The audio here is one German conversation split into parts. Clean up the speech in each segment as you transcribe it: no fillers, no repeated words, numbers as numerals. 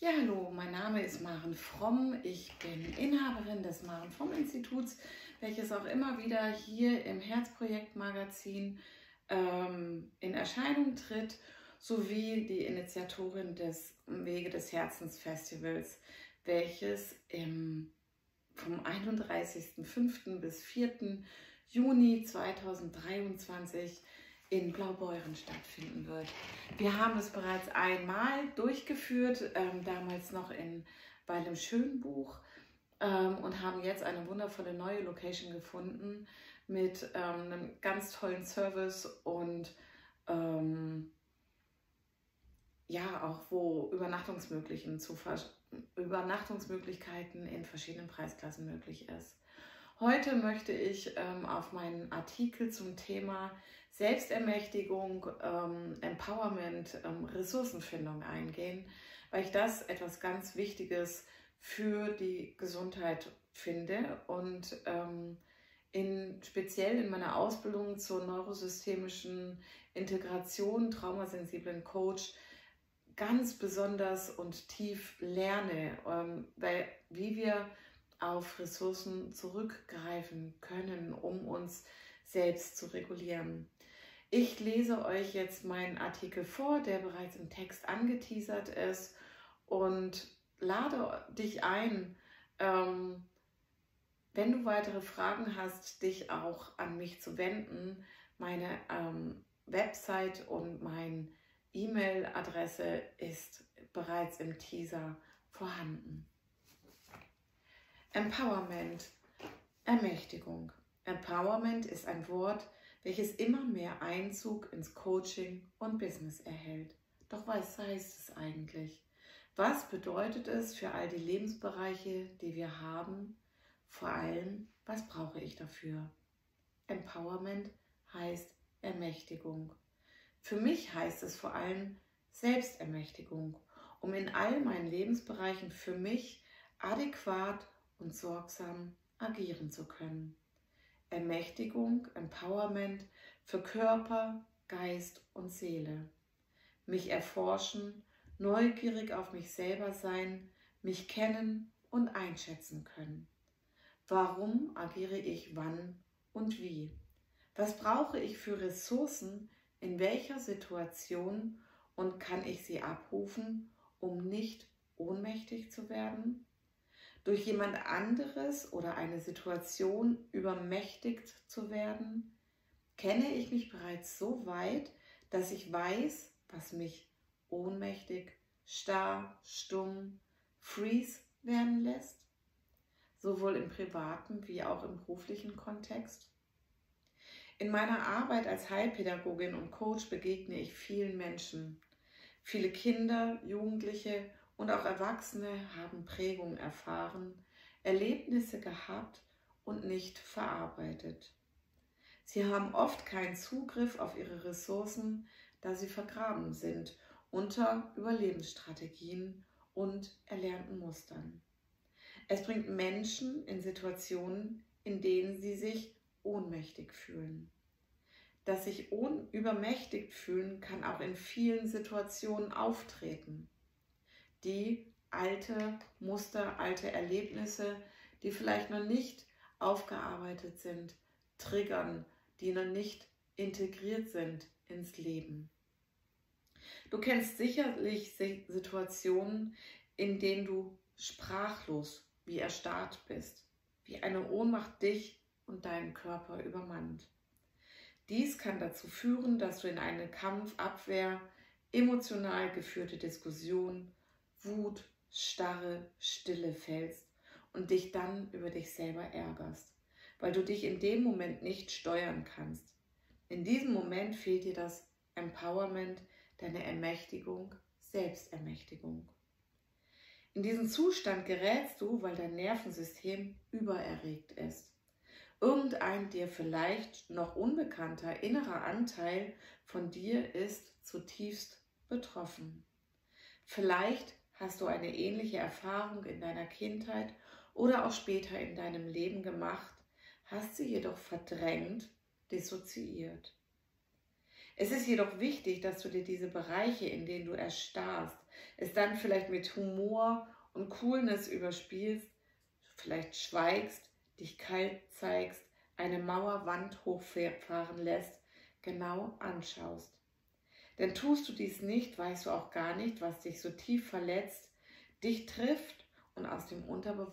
Ja, hallo, mein Name ist Maren Fromm. Ich bin Inhaberin des Maren Fromm Instituts, welches auch immer wieder hier im Herzprojekt-Magazin in Erscheinung tritt, sowie die Initiatorin des Wege des Herzens Festivals, welches vom 31.05. bis 4. Juni 2023 in Blaubeuren stattfinden wird. Wir haben es bereits einmal durchgeführt, damals noch in Weil im Schönbuch, und haben jetzt eine wundervolle neue Location gefunden mit einem ganz tollen Service und ja, auch wo Übernachtungsmöglichkeiten in verschiedenen Preisklassen möglich ist. Heute möchte ich auf meinen Artikel zum Thema Selbstermächtigung, Empowerment, Ressourcenfindung eingehen, weil ich das etwas ganz Wichtiges für die Gesundheit finde und speziell in meiner Ausbildung zur neurosystemischen Integration, traumasensiblen Coach ganz besonders und tief lerne, weil wie wir auf Ressourcen zurückgreifen können, um uns selbst zu regulieren. Ich lese euch jetzt meinen Artikel vor, der bereits im Text angeteasert ist, und lade dich ein, wenn du weitere Fragen hast, dich auch an mich zu wenden. Meine Website und meine E-Mail-Adresse ist bereits im Teaser vorhanden. Empowerment, Ermächtigung. Empowerment ist ein Wort, welches immer mehr Einzug ins Coaching und Business erhält. Doch was heißt es eigentlich? Was bedeutet es für all die Lebensbereiche, die wir haben? Vor allem, was brauche ich dafür? Empowerment heißt Ermächtigung. Für mich heißt es vor allem Selbstermächtigung, um in all meinen Lebensbereichen für mich adäquat und sorgsam agieren zu können. Ermächtigung, Empowerment für Körper, Geist und Seele. Mich erforschen, neugierig auf mich selber sein, mich kennen und einschätzen können. Warum agiere ich wann und wie? Was brauche ich für Ressourcen in welcher Situation und kann ich sie abrufen, um nicht ohnmächtig zu werden? Durch jemand anderes oder eine Situation übermächtigt zu werden? Kenne ich mich bereits so weit, dass ich weiß, was mich ohnmächtig, starr, stumm, freeze werden lässt? Sowohl im privaten wie auch im beruflichen Kontext? In meiner Arbeit als Heilpädagogin und Coach begegne ich vielen Menschen. Viele Kinder, Jugendliche und auch Erwachsene haben Prägung erfahren, Erlebnisse gehabt und nicht verarbeitet. Sie haben oft keinen Zugriff auf ihre Ressourcen, da sie vergraben sind unter Überlebensstrategien und erlernten Mustern. Es bringt Menschen in Situationen, in denen sie sich ohnmächtig fühlen. Das sich übermächtigt fühlen kann auch in vielen Situationen auftreten. Die alte Muster, alte Erlebnisse, die vielleicht noch nicht aufgearbeitet sind, triggern, die noch nicht integriert sind ins Leben. Du kennst sicherlich Situationen, in denen du sprachlos wie erstarrt bist, wie eine Ohnmacht dich und deinen Körper übermannt. Dies kann dazu führen, dass du in eine Kampf-, Abwehr-, emotional geführte Diskussion, Wut, Starre, Stille fällst und dich dann über dich selber ärgerst, weil du dich in dem Moment nicht steuern kannst. In diesem Moment fehlt dir das Empowerment, deine Ermächtigung, Selbstermächtigung. In diesen Zustand gerätst du, weil dein Nervensystem übererregt ist. Irgendein dir vielleicht noch unbekannter innerer Anteil von dir ist zutiefst betroffen. Vielleicht hast du eine ähnliche Erfahrung in deiner Kindheit oder auch später in deinem Leben gemacht, hast sie jedoch verdrängt, dissoziiert. Es ist jedoch wichtig, dass du dir diese Bereiche, in denen du erstarrst, es dann vielleicht mit Humor und Coolness überspielst, vielleicht schweigst, dich kalt zeigst, eine Mauerwand hochfahren lässt, genau anschaust. Denn tust du dies nicht, weißt du auch gar nicht, was dich so tief verletzt, dich trifft und aus dem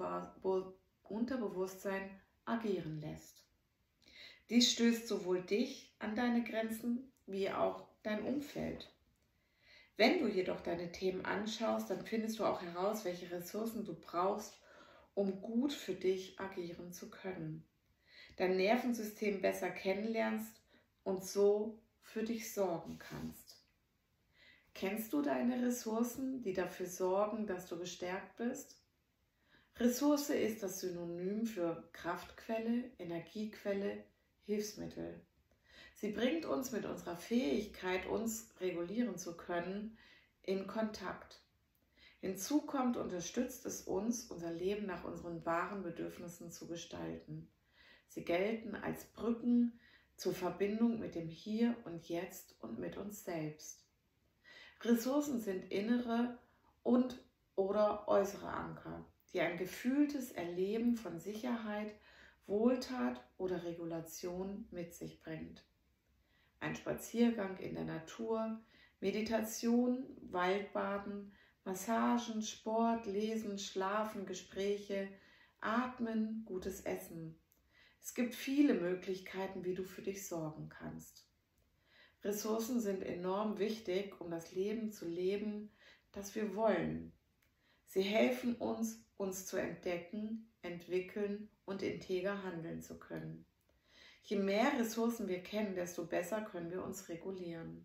Unterbewusstsein agieren lässt. Dies stößt sowohl dich an deine Grenzen wie auch dein Umfeld. Wenn du jedoch deine Themen anschaust, dann findest du auch heraus, welche Ressourcen du brauchst, um gut für dich agieren zu können. Dein Nervensystem besser kennenlernst und so für dich sorgen kannst. Kennst du deine Ressourcen, die dafür sorgen, dass du gestärkt bist? Ressource ist das Synonym für Kraftquelle, Energiequelle, Hilfsmittel. Sie bringt uns mit unserer Fähigkeit, uns regulieren zu können, in Kontakt. Hinzu kommt, unterstützt es uns, unser Leben nach unseren wahren Bedürfnissen zu gestalten. Sie gelten als Brücken zur Verbindung mit dem Hier und Jetzt und mit uns selbst. Ressourcen sind innere und/oder äußere Anker, die ein gefühltes Erleben von Sicherheit, Wohltat oder Regulation mit sich bringt. Ein Spaziergang in der Natur, Meditation, Waldbaden, Massagen, Sport, Lesen, Schlafen, Gespräche, Atmen, gutes Essen. Es gibt viele Möglichkeiten, wie du für dich sorgen kannst. Ressourcen sind enorm wichtig, um das Leben zu leben, das wir wollen. Sie helfen uns, uns zu entdecken, entwickeln und integer handeln zu können. Je mehr Ressourcen wir kennen, desto besser können wir uns regulieren.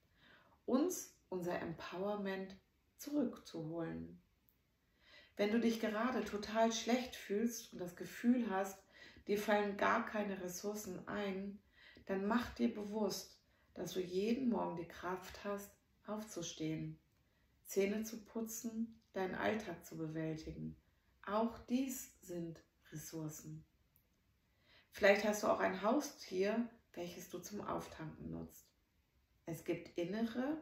Uns unser Empowerment zurückzuholen. Wenn du dich gerade total schlecht fühlst und das Gefühl hast, dir fallen gar keine Ressourcen ein, dann mach dir bewusst, dass du jeden Morgen die Kraft hast, aufzustehen, Zähne zu putzen, deinen Alltag zu bewältigen. Auch dies sind Ressourcen. Vielleicht hast du auch ein Haustier, welches du zum Auftanken nutzt. Es gibt innere,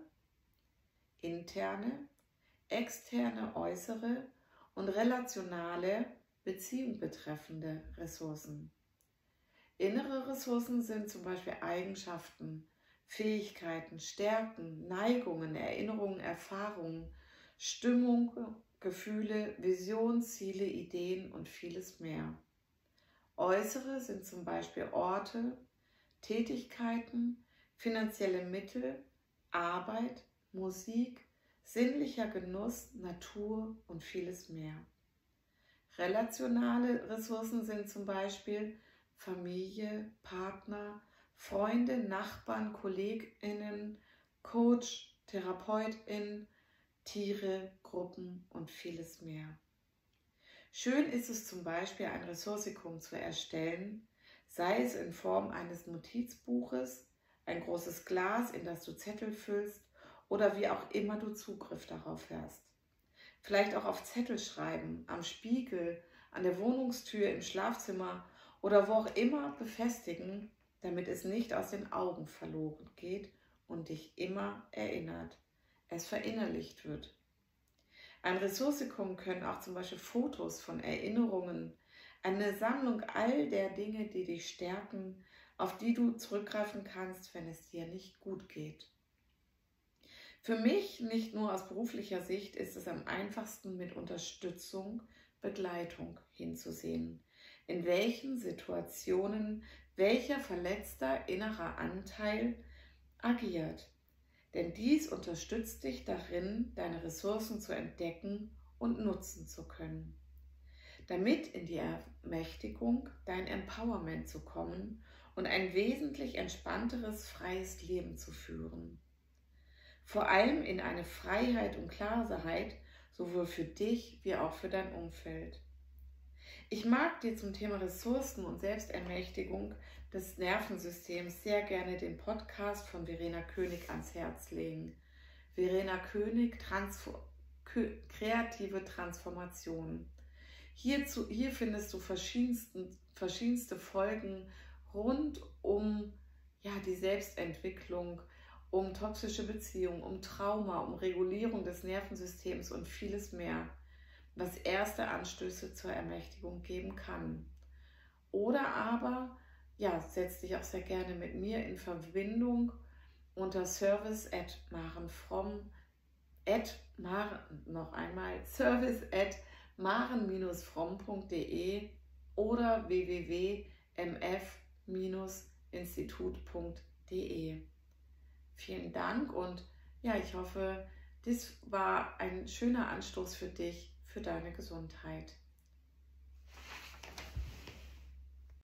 interne, externe, äußere und relationale, Beziehung betreffende Ressourcen. Innere Ressourcen sind zum Beispiel Eigenschaften, Fähigkeiten, Stärken, Neigungen, Erinnerungen, Erfahrungen, Stimmung, Gefühle, Vision, Ziele, Ideen und vieles mehr. Äußere sind zum Beispiel Orte, Tätigkeiten, finanzielle Mittel, Arbeit, Musik, sinnlicher Genuss, Natur und vieles mehr. Relationale Ressourcen sind zum Beispiel Familie, Partner, Freunde, Nachbarn, KollegInnen, Coach, TherapeutInnen, Tiere, Gruppen und vieles mehr. Schön ist es zum Beispiel, ein Ressourcikum zu erstellen, sei es in Form eines Notizbuches, ein großes Glas, in das du Zettel füllst oder wie auch immer du Zugriff darauf hast. Vielleicht auch auf Zettel schreiben, am Spiegel, an der Wohnungstür, im Schlafzimmer oder wo auch immer befestigen, damit es nicht aus den Augen verloren geht und dich immer erinnert, es verinnerlicht wird. Ein Ressourcikum können auch zum Beispiel Fotos von Erinnerungen, eine Sammlung all der Dinge, die dich stärken, auf die du zurückgreifen kannst, wenn es dir nicht gut geht. Für mich, nicht nur aus beruflicher Sicht, ist es am einfachsten mit Unterstützung, Begleitung hinzusehen. In welchen Situationen welcher verletzter innerer Anteil agiert. Denn dies unterstützt dich darin, deine Ressourcen zu entdecken und nutzen zu können. Damit in die Ermächtigung, dein Empowerment zu kommen und ein wesentlich entspannteres, freies Leben zu führen. Vor allem in eine Freiheit und Klarheit, sowohl für dich wie auch für dein Umfeld. Ich mag dir zum Thema Ressourcen und Selbstermächtigung des Nervensystems sehr gerne den Podcast von Verena König ans Herz legen. Verena König, kreative Transformation. Hier findest du verschiedenste Folgen rund um die Selbstentwicklung, um toxische Beziehungen, um Trauma, um Regulierung des Nervensystems und vieles mehr, was erste Anstöße zur Ermächtigung geben kann. Oder aber, ja, setz dich auch sehr gerne mit mir in Verbindung unter service@maren-fromm.de oder www.mf-institut.de. Vielen Dank und ja, ich hoffe, das war ein schöner Anstoß für dich, für deine Gesundheit.